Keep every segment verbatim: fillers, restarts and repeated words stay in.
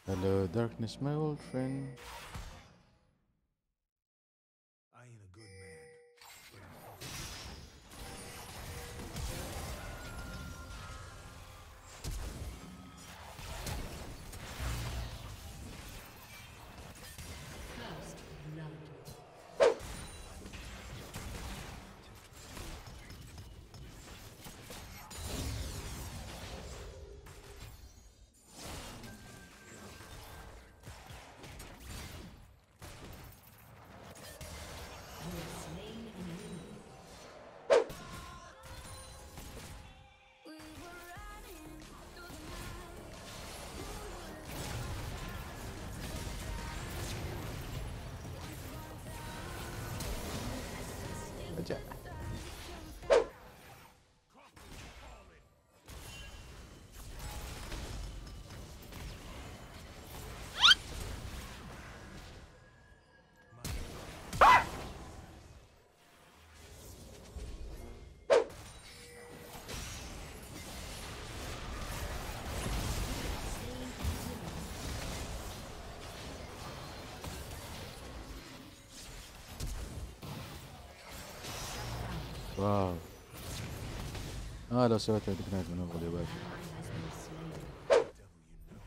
Hello, darkness, my old friend. I ain't a good man, but First blood. You have slain an enemy. Aja. واو. اه لو سويت ديكنايت من اول يا باشا. Ally has been slain. devil you know.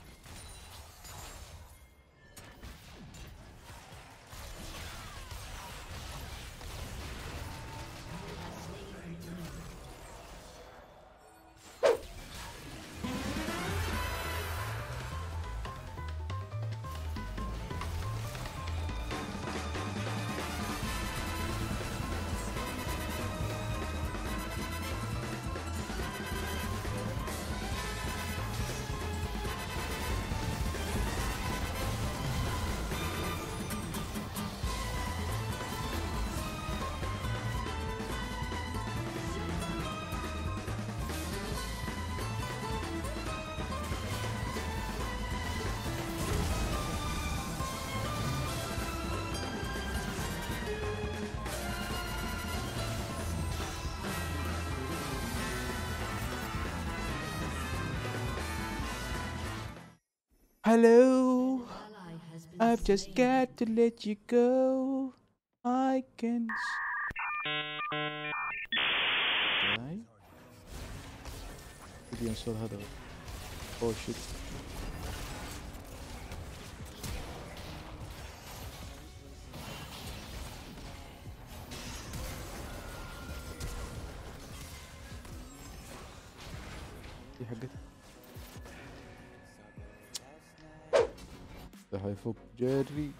You have slain an enemy. Hello. Ally has been I've just slain. got to let you go. I can. Die. بدي انصر هذا. Oh shit. دي حقتها. ده حيفك جري.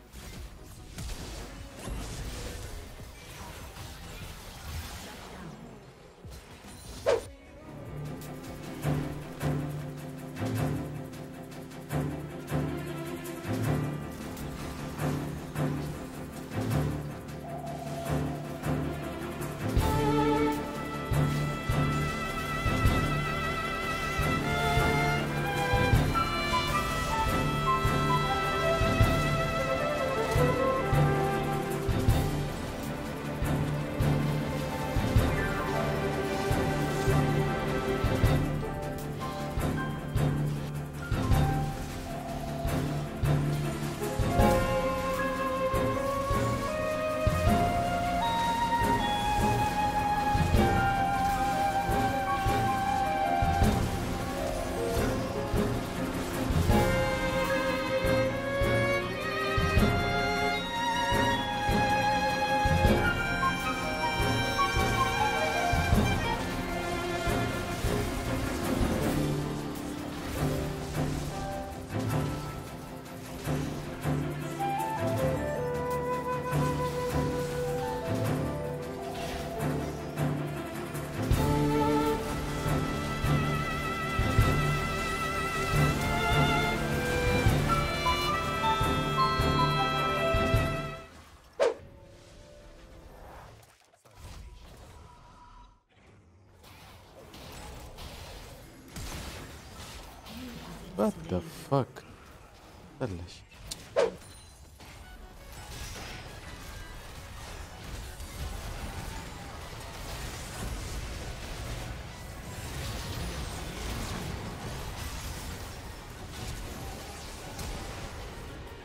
What the fuck? بلش.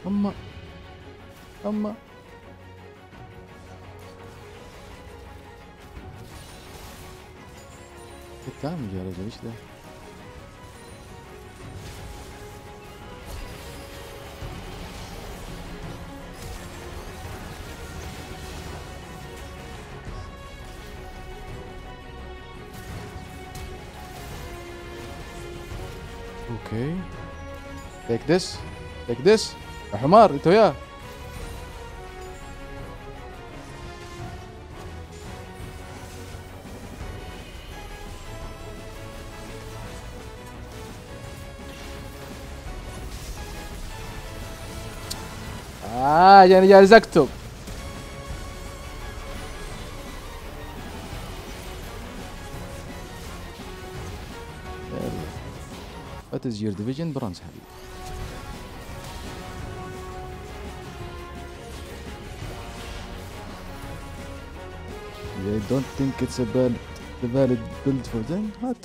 أما أما التعامل يا رجل، ايش ذا؟ اوكي تيك ذس تيك ذس يا حمار انت وياه. آه يعني جالس أكتب. What is your division? برونز حبيبي. I don't think it's a valid, a valid build for them. هات.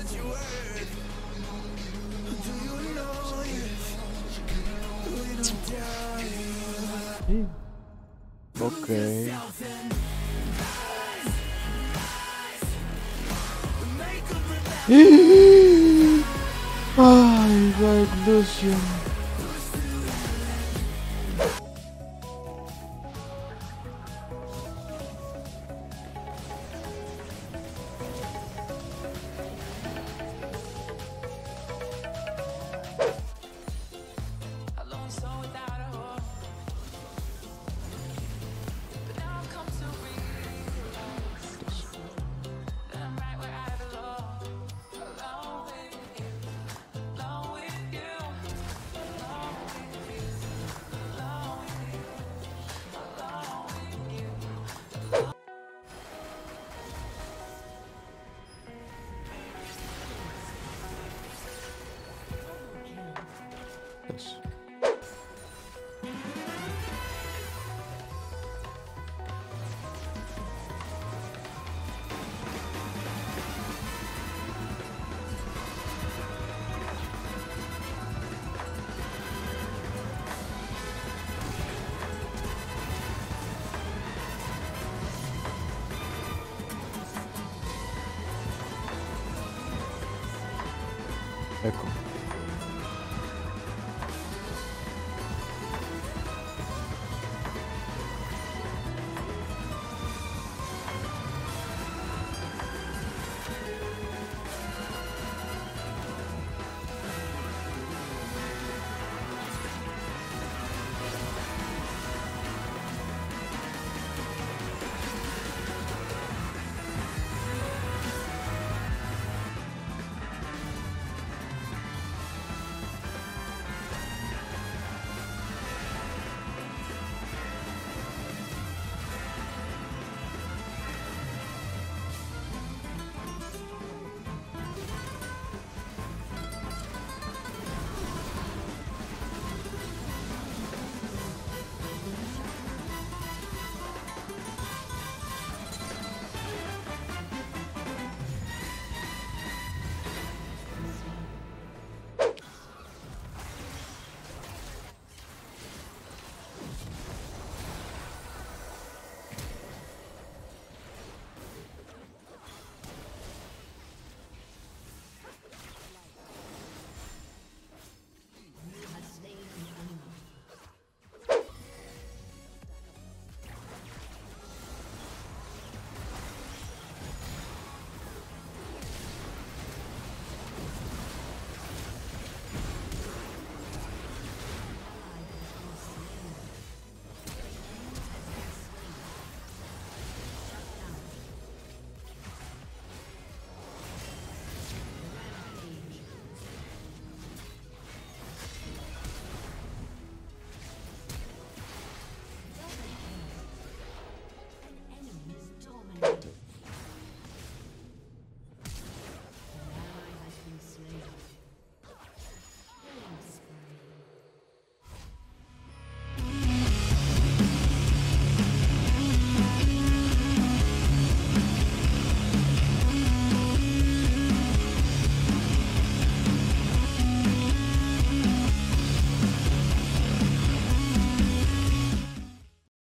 اوكي اي باك لوسيون. Yes. Ecco.